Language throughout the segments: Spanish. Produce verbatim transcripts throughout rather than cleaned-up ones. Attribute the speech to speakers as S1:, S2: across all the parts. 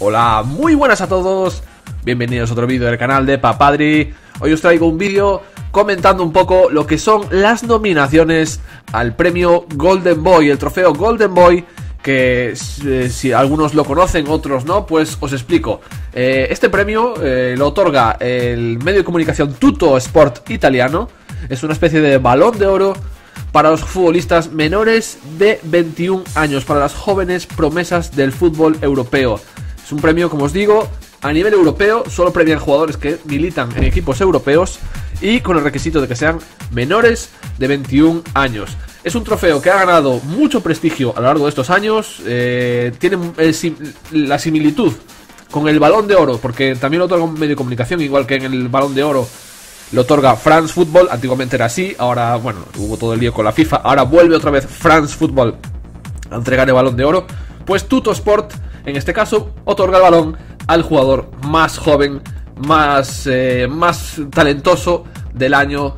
S1: Hola, muy buenas a todos. Bienvenidos a otro vídeo del canal de Papadri. Hoy os traigo un vídeo comentando un poco lo que son las nominaciones al premio Golden Boy, el trofeo Golden Boy, que eh, si algunos lo conocen, otros no, pues os explico. Eh, este premio eh, lo otorga el medio de comunicación Tuttosport italiano. Es una especie de balón de oro para los futbolistas menores de veintiún años, para las jóvenes promesas del fútbol europeo. Es un premio, como os digo, a nivel europeo, solo premian jugadores que militan en equipos europeos y con el requisito de que sean menores de veintiún años. Es un trofeo que ha ganado mucho prestigio a lo largo de estos años, eh, tiene el, la similitud con el Balón de Oro, porque también lo otorga un medio de comunicación, igual que en el Balón de Oro lo otorga France Football. Antiguamente era así, ahora, bueno, hubo todo el lío con la FIFA, ahora vuelve otra vez France Football a entregar el Balón de Oro. Pues Tuttosport, en este caso, otorga el balón al jugador más joven, más, eh, más talentoso del año,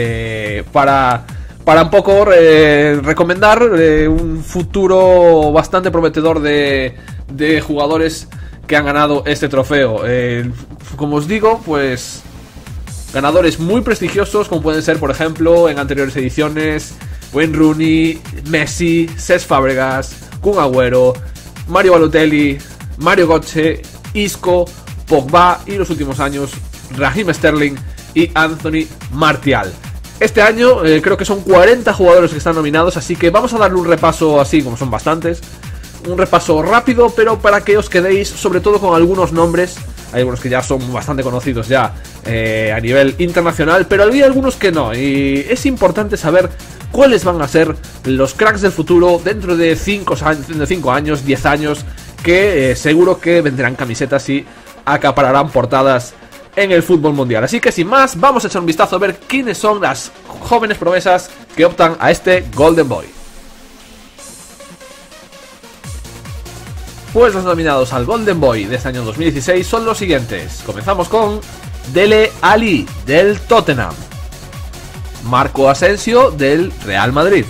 S1: eh, para, para un poco eh, recomendar eh, un futuro bastante prometedor de, de jugadores que han ganado este trofeo. Eh, como os digo, pues ganadores muy prestigiosos, como pueden ser, por ejemplo, en anteriores ediciones, Wayne Rooney, Messi, Cesc Fábregas, Kun Agüero, Mario Balotelli, Mario Götze, Isco, Pogba y los últimos años Raheem Sterling y Anthony Martial. Este año eh, creo que son cuarenta jugadores que están nominados, así que vamos a darle un repaso así, como son bastantes. Un repaso rápido, pero para que os quedéis sobre todo con algunos nombres. Hay algunos que ya son bastante conocidos ya eh, a nivel internacional, pero hay algunos que no, y es importante saber cuáles van a ser los cracks del futuro dentro de cinco años, diez años, que eh, seguro que vendrán camisetas y acapararán portadas en el fútbol mundial. Así que sin más, vamos a echar un vistazo a ver quiénes son las jóvenes promesas que optan a este Golden Boy. Pues los nominados al Golden Boy de este año dos mil dieciséis son los siguientes. Comenzamos con Dele Alli del Tottenham, Marco Asensio del Real Madrid,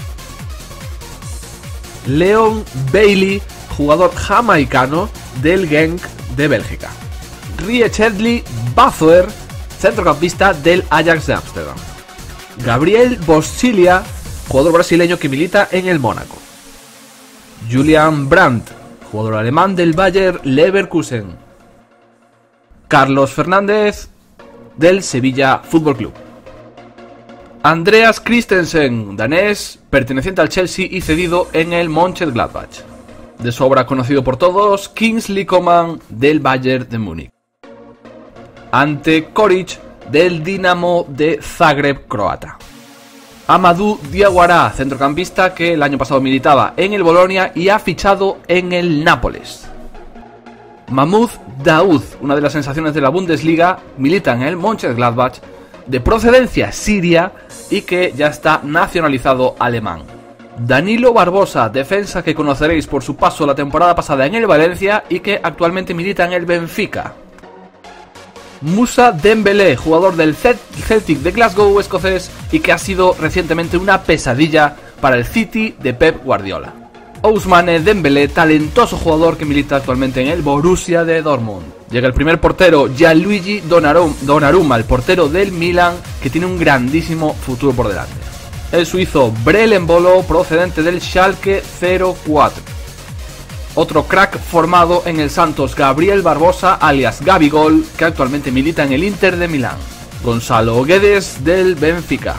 S1: Leon Bailey, jugador jamaicano del Genk de Bélgica, Richarlison Bazoer, centrocampista del Ajax de Ámsterdam, Gabriel Bossiglia, jugador brasileño que milita en el Mónaco, Julian Brandt, jugador alemán del Bayer Leverkusen, Carlos Fernández del Sevilla Fútbol Club, Andreas Christensen, danés, perteneciente al Chelsea y cedido en el Mönchengladbach. De sobra conocido por todos, Kingsley Coman del Bayern de Múnich, Ante Koric del Dinamo de Zagreb croata, Amadou Diawara, centrocampista que el año pasado militaba en el Bolonia y ha fichado en el Nápoles, Mahmoud Daoud, una de las sensaciones de la Bundesliga, milita en el Mönchengladbach, de procedencia siria y que ya está nacionalizado alemán, Danilo Barbosa, defensa que conoceréis por su paso la temporada pasada en el Valencia y que actualmente milita en el Benfica, Moussa Dembélé, jugador del Celtic de Glasgow escocés y que ha sido recientemente una pesadilla para el City de Pep Guardiola, Ousmane Dembélé, talentoso jugador que milita actualmente en el Borussia de Dortmund. Llega el primer portero, Gianluigi Donnarumma, el portero del Milan, que tiene un grandísimo futuro por delante. El suizo Brel Embolo, procedente del Schalke cero cuatro. Otro crack formado en el Santos, Gabriel Barbosa, alias Gabigol, que actualmente milita en el Inter de Milán. Gonzalo Guedes del Benfica.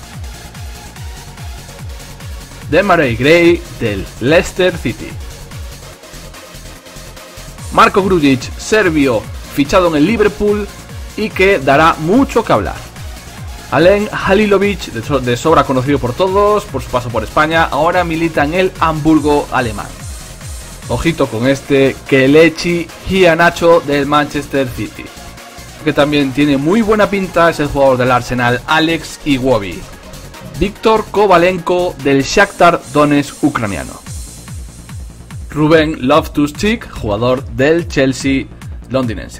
S1: Demarai Gray del Leicester City. Marko Grujic, serbio, fichado en el Liverpool y que dará mucho que hablar. Alen Halilovic, de sobra conocido por todos por su paso por España, ahora milita en el Hamburgo alemán. Ojito con este Kelechi Iheanacho del Manchester City, que también tiene muy buena pinta, es el jugador del Arsenal Alex Iwobi. Víctor Kovalenko del Shakhtar Donetsk ucraniano. Ruben Loftus-Cheek, jugador del Chelsea londinense.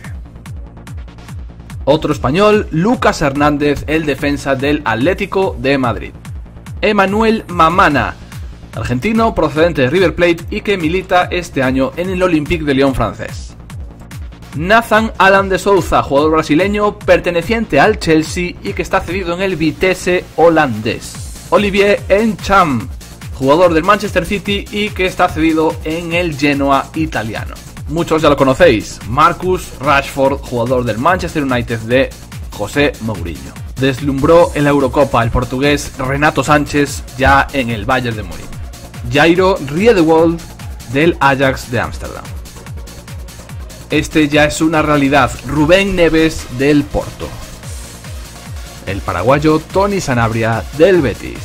S1: Otro español, Lucas Hernández, el defensa del Atlético de Madrid. Emmanuel Mamana,
S2: argentino procedente de River Plate y que milita este año en el Olympique de Lyon francés. Nathan Alan de Souza, jugador brasileño perteneciente al Chelsea y que está cedido en el Vitesse holandés. Olivier Encham, jugador del Manchester City y que está cedido en el Genoa italiano. Muchos ya lo conocéis, Marcus Rashford, jugador del Manchester United de José Mourinho. Deslumbró en la Eurocopa el portugués Renato Sánchez ya en el Bayern de Múnich. Jairo Riedewald del Ajax de Ámsterdam. Este ya es una realidad, Rubén Neves del Porto. El paraguayo Tony Sanabria del Betis.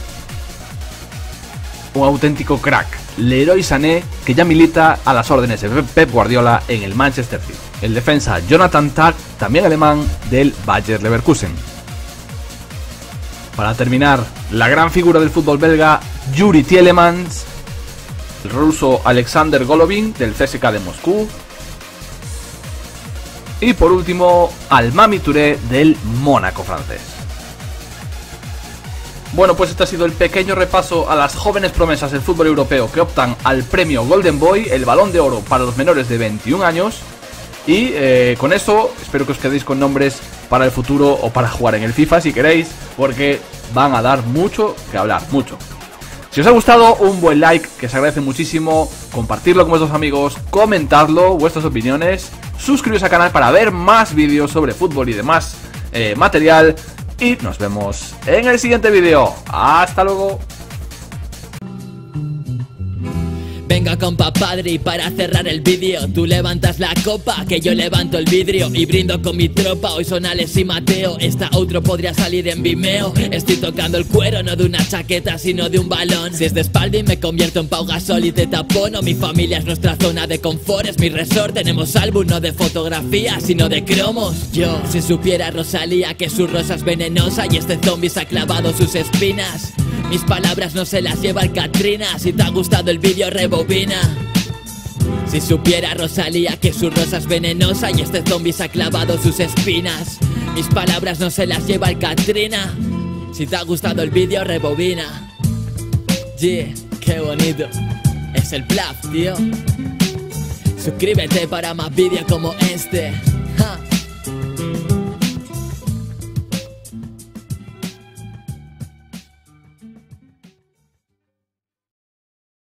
S2: Un auténtico crack, Leroy Sané, que ya milita a las órdenes de Pep Guardiola en el Manchester City. El defensa Jonathan Tah, también alemán, del Bayer Leverkusen. Para terminar, la gran figura del fútbol belga, Yuri Tielemans. El ruso Alexander Golovin del C S K de Moscú. Y por último, Almamy Touré del Mónaco francés. Bueno, pues este ha sido el pequeño repaso a las jóvenes promesas del fútbol europeo que optan al premio Golden Boy, el Balón de Oro para los menores de veintiún años. Y eh, con eso espero que os quedéis con nombres para el futuro o para jugar en el FIFA si queréis, porque van a dar mucho que hablar, mucho. Si os ha gustado, un buen like, que se agradece muchísimo, compartirlo con vuestros amigos, comentarlo, vuestras opiniones, suscribiros al canal para ver más vídeos sobre fútbol y demás eh, material, y nos vemos en el siguiente vídeo. ¡Hasta luego!
S3: Venga compa padre, para cerrar el vídeo tú levantas la copa, que yo levanto el vidrio y brindo con mi tropa. Hoy son Alex y Mateo, esta outro podría salir en Vimeo. Estoy tocando el cuero, no de una chaqueta sino de un balón. Si es de Spalding me convierto en Pau Gasol y te tapono. Mi familia es nuestra zona de confort, es mi resort. Tenemos álbum no de fotografía sino de cromos. Yo, si supiera Rosalía que su rosa es venenosa y este zombie se ha clavado sus espinas, mis palabras no se las lleva el Katrina. Si te ha gustado el vídeo rebobina. Si supiera Rosalía que su rosa es venenosa y este zombie se ha clavado sus espinas, mis palabras no se las lleva el Katrina. Si te ha gustado el vídeo rebobina. Yeah, qué bonito. Es el Plaf, tío. Suscríbete para más vídeos como este.